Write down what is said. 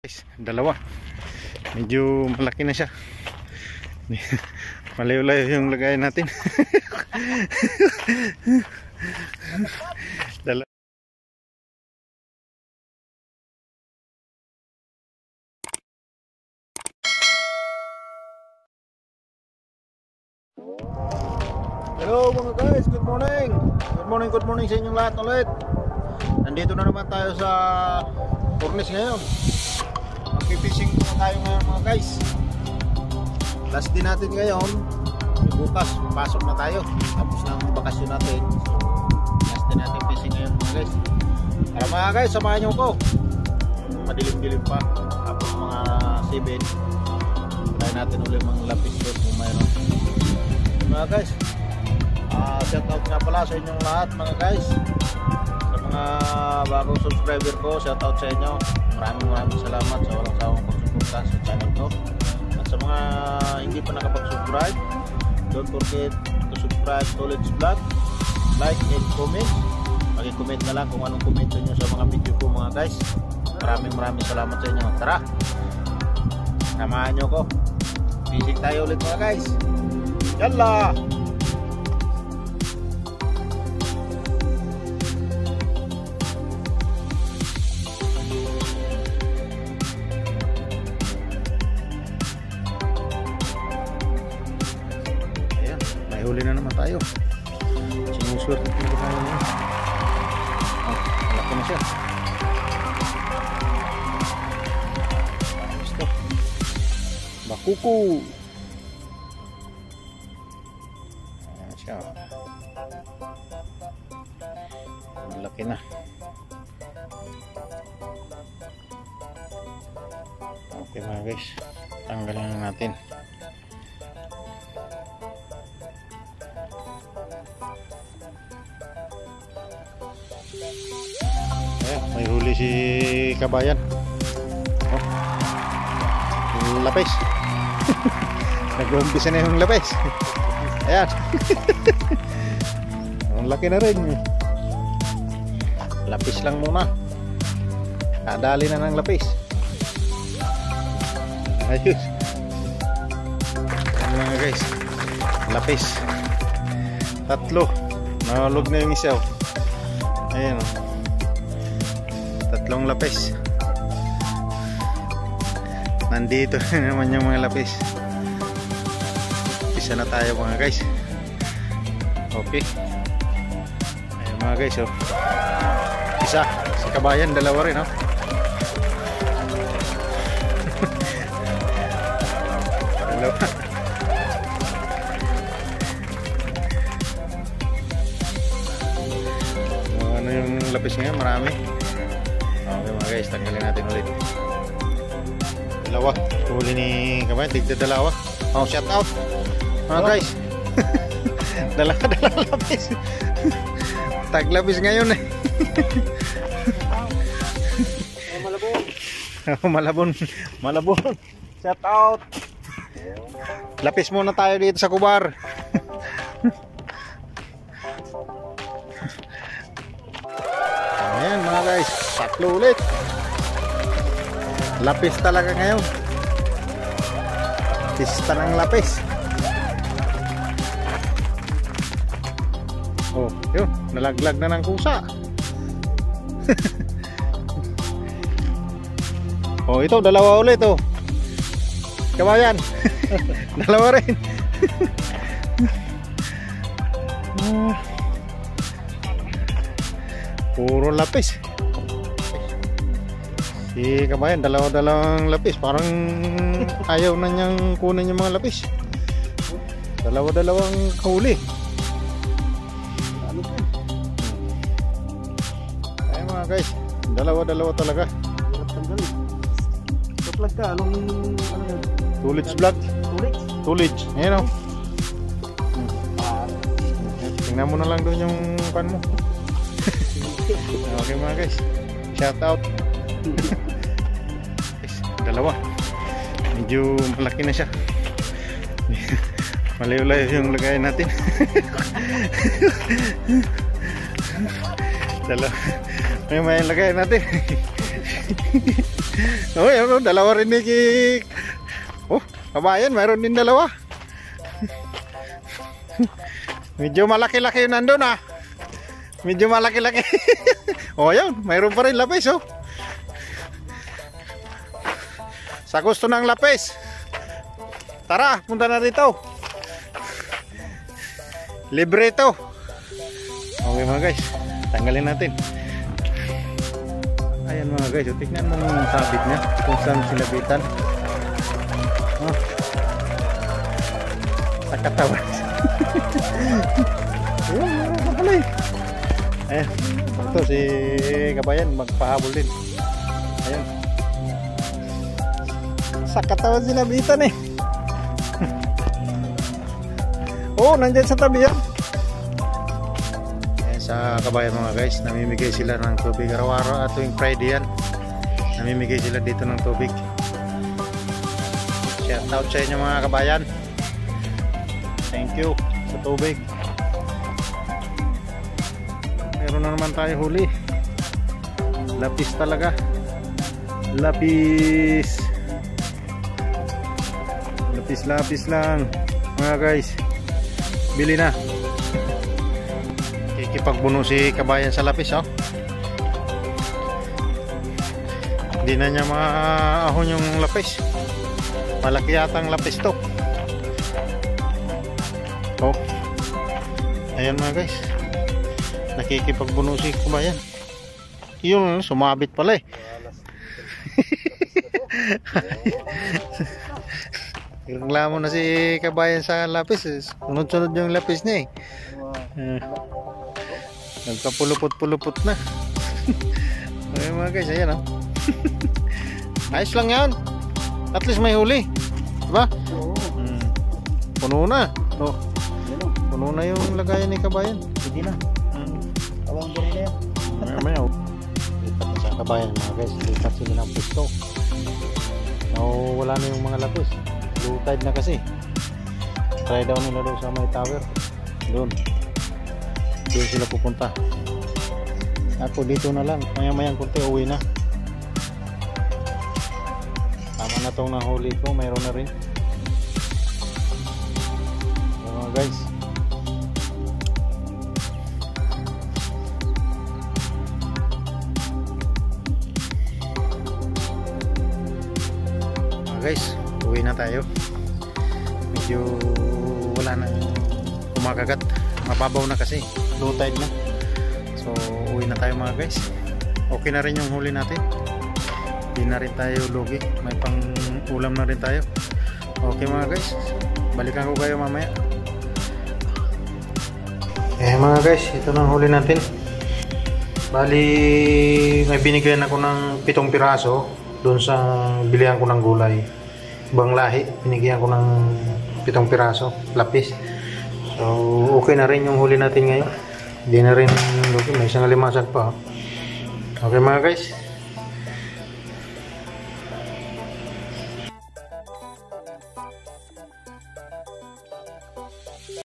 Dalawa. Medyo malaki na siya. Malayo-layo yung lagayan natin. Dalawa. Hello mga guys, good morning. Good morning sa inyong lahat ulit. Nandito na naman tayo sa Furnace ngayon. Magpipishing na tayo ngayon mga guys. Last day natin ngayon. Bukas, pasok na tayo. Tapos na ang bakasyon natin. Last day natin fishing ngayon mga guys. Para mga guys, samahan nyo ko. Madilim-dilim pa. Tapos mga 7. Try natin ulit mga lapis doon kung mayroon. Mga guys, shout out nga pala sa inyong lahat mga guys. Sa mga bagong subscriber ko, shout out sa inyo. Maraming salamat sa walang sawang pagsuporta sa channel ko. At sa mga hindi pa nakapag-subscribe, don't forget to subscribe to Let's Vlog, like and comment. Mag-comment na lang kung anong comment nyo sa mga video ko mga guys. Maraming salamat sa inyo. Tara, samahan nyo ko. Fishing tayo ulit mga guys. Yalla! Ayan, may huli na naman tayo. Sinuswerte ko tayo ngayon. Oh, malaki na siya. Gusto. Bakuko. Laki na. Okay mga guys, tanggalin na natin. Ayan, may huli si kabayan. Oh, yung lapis. Nag-umpisa na yung lapis. Ayan. Ang laki na rin. Lapis lang muna. Kadali na ng lapis. Ayos. Ayan mga guys, lapis 3. Nahulog na yung isa. Ayan, 3 lapis. Nandito na naman yung mga lapis. Isa na tayo mga guys. Okay. Ayan mga guys, oh. Isa, si kabayan, 2 rin, oh. Ano yung lapis ngayon, marami. Okay mga guys, tanggalin natin ulit. 2, huli ni kabayan, tigda 2. Oh, shout out mga guys. Dalawa lapis. Taglapis ngayon eh. Malabon. Shout out. Lapis muna tayo dito sa kubar. Ayan mga guys, 3 ulit. Lapis talaga ngayon. Pista ng lapis. Oh, yun, nalaglag na ng kusa. Oh, ito 2 ulit, oh. Kabayan. 2 rin. Puro lapis. Si kabayan, 2 lapis. Parang ayaw na niyang kunin yung mga lapis. 2 huli. Ayan mga guys, 2 talaga. Vlog ka, anong ano yun? Tulich vlog. Tulich. Ayan o. Tingnan mo na lang doon yung pan mo. Okay mga guys, shout out. 2. Medyo malaki na siya. Malayo-layo yung lagayan natin. 2. May lagayan natin. Oh, yun, dalawa rin ni Oh, kabayan, mayroon din dalawa. Medyo malaki-laki yun nandun ah. Medyo malaki-laki. Oh, yun, mayroon pa rin lapis oh. Sa gusto ng lapis, tara, punta na dito. Libre ito. Okay mga guys, tanggalin natin. Ayan mga guys, tignan mo yung sabit niya kung saan silabitan. Oh. Sa katawan. Ayan, meron pa pala eh. Ayan, ito si kabayan magpahabol din. Ayan. Sa katawan silabitan eh. Oh, nandyan sa tabi yan. Ayan, sa kabayan mga guys, namimigay sila ng tubig araw-araw at tuwing Friday yan. Namimigay sila dito ng tubig. Shout out sa inyo mga kabayan. Thank you sa tubig. Meron na naman tayo huli. Lapis talaga. Lapis. Lapis lang mga guys. Bili na. Kikipagbuno si kabayan sa lapis oh. Hindi na niya maahon yung lapis. Malaki yatang lapis to. Oh. Ayan mga guys. Nakikipagbuno si kabayan. Yun, sumabit pala eh. Reklamo na si kabayan sa lapis. Sunod-sunod yung lapis niya eh. Nagkapulupot-pulupot na. Okay mga guys, ayan oh. Ayos lang yan. At least may huli, diba? Puno na oh. Puno na yung lagayan ni kabayan. Hindi na. Awang buri na yan. Mamaya oh. Lipat na sa kabayan mga guys. Lipat sila ng pisto. Wala na yung mga lapis. Low tide na kasi. Try down nila doon sa may tower. Doon sila pupunta. Ako dito na lang. Maya-mayang kunti uwi na. Tama na tong nahuli ko. Mayroon na rin. Mga guys. Guys, uwi na tayo. Medyo wala na kumakagat, mababaw na kasi, low tide na. So uwi na tayo mga guys. Okay na rin yung huli natin. Hindi na rin tayo lugi, may pang ulam na rin tayo. Okay mga guys, balikan ko kayo mamaya. Mga guys, ito na huli natin. Bali may binigyan ako ng 7 piraso doon sa bilihan ko ng gulay. Ibang lahi, binigyan ko ng 7 piraso lapis. So okay na rin yung huli natin ngayon. Hindi na rin, may isang alimasag pa. Okay mga guys,